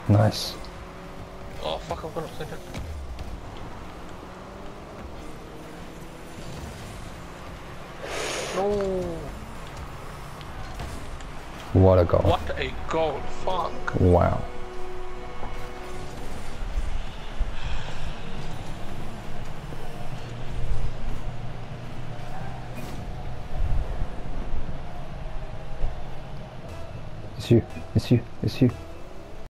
Nice. Oh fuck, I've gone upside down. No! What a goal. What a goal, fuck! Wow. It's you. It's you. It's you.